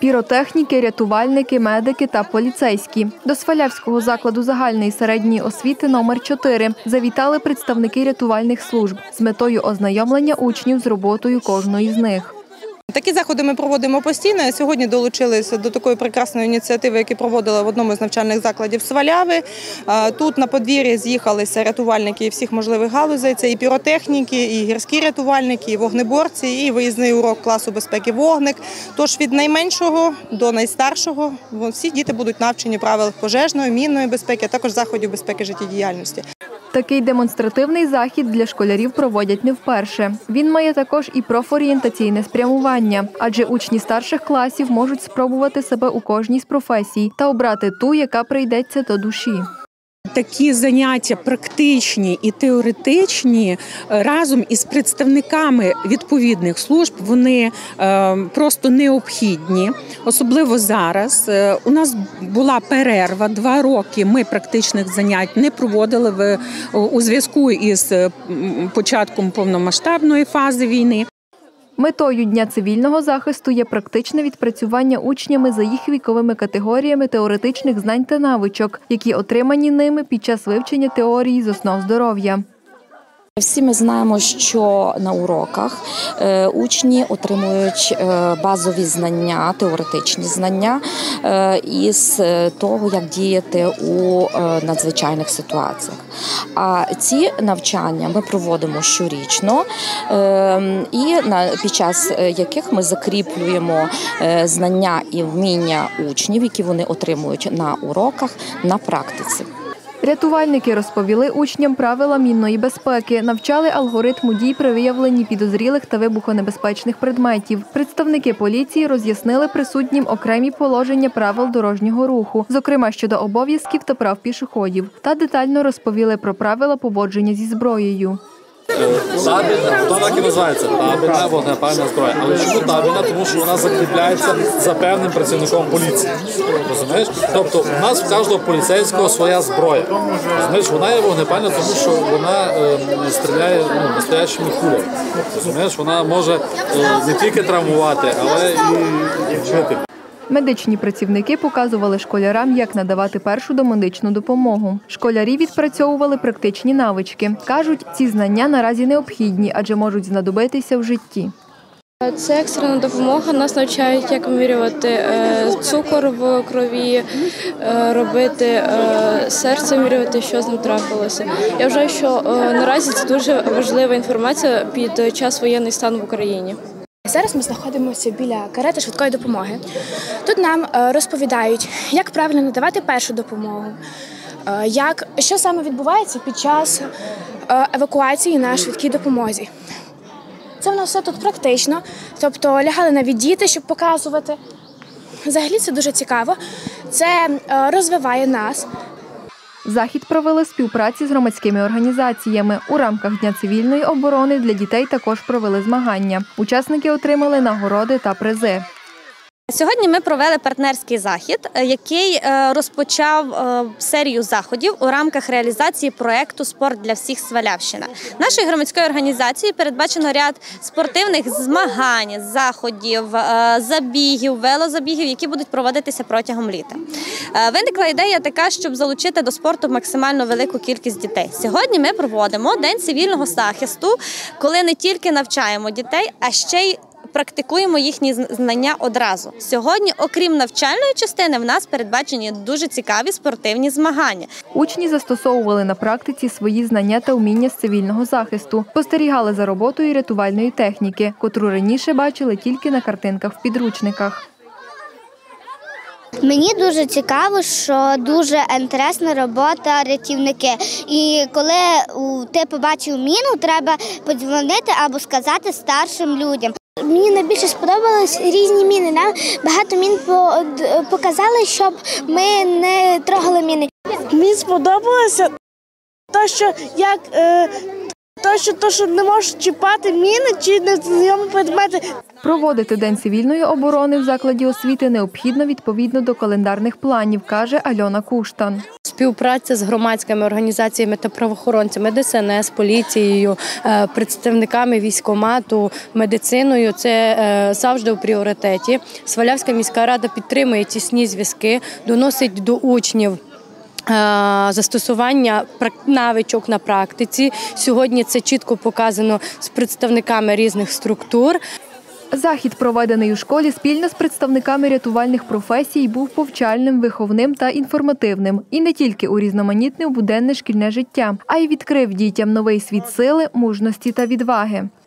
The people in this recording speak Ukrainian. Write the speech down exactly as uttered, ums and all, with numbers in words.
Піротехніки, рятувальники, медики та поліцейські. До Свалявського закладу загальної середньої освіти номер чотири завітали представники рятувальних служб з метою ознайомлення учнів з роботою кожної з них. Такі заходи ми проводимо постійно. Сьогодні долучилися до такої прекрасної ініціативи, яку проводили в одному з навчальних закладів Сваляви. Тут на подвір'ї з'їхалися рятувальники всіх можливих галузей. Це і піротехніки, і гірські рятувальники, і вогнеборці, і виїзний урок класу безпеки «Вогник». Тож від найменшого до найстаршого всі діти будуть навчені правил пожежної, мінної безпеки, а також заходів безпеки життєдіяльності. Такий демонстративний захід для школярів проводять не вперше. Він має також і профорієнтаційне спрямування, адже учні старших класів можуть спробувати себе у кожній з професій та обрати ту, яка прийдеться до душі. Такі заняття практичні і теоретичні разом із представниками відповідних служб, вони просто необхідні, особливо зараз. У нас була перерва, два роки ми практичних занять не проводили у зв'язку із початком повномасштабної фази війни. Метою Дня цивільного захисту є практичне відпрацювання учнями за їх віковими категоріями теоретичних знань та навичок, які отримані ними під час вивчення теорії з основ здоров'я. Всі ми знаємо, що на уроках учні отримують базові знання, теоретичні знання із того, як діяти у надзвичайних ситуаціях. А ці навчання ми проводимо щорічно, і під час яких ми закріплюємо знання і вміння учнів, які вони отримують на уроках, на практиці. Рятувальники розповіли учням правила мінної безпеки, навчали алгоритму дій при виявленні підозрілих та вибухонебезпечних предметів. Представники поліції роз'яснили присутнім окремі положення правил дорожнього руху, зокрема щодо обов'язків та прав пішоходів, та детально розповіли про правила поводження зі зброєю. Табельна, то так і називається табельна вогнепальна зброя. Але чому табельна? Тому що вона закріпляється за певним працівником поліції. Розумієш? Тобто у нас в кожного поліцейського своя зброя. Розумієш? Вона є вогнепальна, тому що вона е, стріляє ну, настоящими кулями. Розумієш? Вона може е, не тільки травмувати, але і вбити. Медичні працівники показували школярам, як надавати першу домедичну допомогу. Школярі відпрацьовували практичні навички. Кажуть, ці знання наразі необхідні, адже можуть знадобитися в житті. Це екстрена допомога. Нас навчають, як вимірювати цукор в крові, робити серце, вимірювати, що з ним трапилося. Я вважаю, що наразі це дуже важлива інформація під час воєнний стан в Україні. Зараз ми знаходимося біля карети швидкої допомоги. Тут нам розповідають, як правильно надавати першу допомогу, як, що саме відбувається під час евакуації на швидкій допомозі. Це в нас все тут практично, тобто лягали навіть діти, щоб показувати. Взагалі це дуже цікаво, це розвиває нас. Захід провели в співпраці з громадськими організаціями. У рамках Дня цивільної оборони для дітей також провели змагання. Учасники отримали нагороди та призи. Сьогодні ми провели партнерський захід, який розпочав серію заходів у рамках реалізації проєкту «Спорт для всіх. Свалявщина». Нашою громадською організацією передбачено ряд спортивних змагань, заходів, забігів, велозабігів, які будуть проводитися протягом літа. Виникла ідея така, щоб залучити до спорту максимально велику кількість дітей. Сьогодні ми проводимо День цивільного захисту, коли не тільки навчаємо дітей, а ще й практикуємо їхні знання одразу. Сьогодні, окрім навчальної частини, в нас передбачені дуже цікаві спортивні змагання. Учні застосовували на практиці свої знання та вміння з цивільного захисту, спостерігали за роботою рятувальної техніки, котру раніше бачили тільки на картинках в підручниках. Мені дуже цікаво, що дуже інтересна робота рятівники. І коли ти побачив міну, треба подзвонити або сказати старшим людям. Мені найбільше сподобались різні міни. Нам багато мін показали, щоб ми не трогали міни. Мені сподобалося те, що як те, що, те, що не можеш чіпати міни чи незнайомі предмети. Проводити День цивільної оборони в закладі освіти необхідно відповідно до календарних планів, каже Альона Куштан. співпраця з громадськими організаціями та правоохоронцями, Де Ес Ен Ес, поліцією, представниками військкомату, медициною – це завжди у пріоритеті. Свалявська міська рада підтримує тісні зв'язки, доносить до учнів застосування навичок на практиці. Сьогодні це чітко показано з представниками різних структур. Захід, проведений у школі спільно з представниками рятувальних професій, був повчальним, виховним та інформативним. І не тільки урізноманітнив буденне шкільне життя, а й відкрив дітям новий світ сили, мужності та відваги.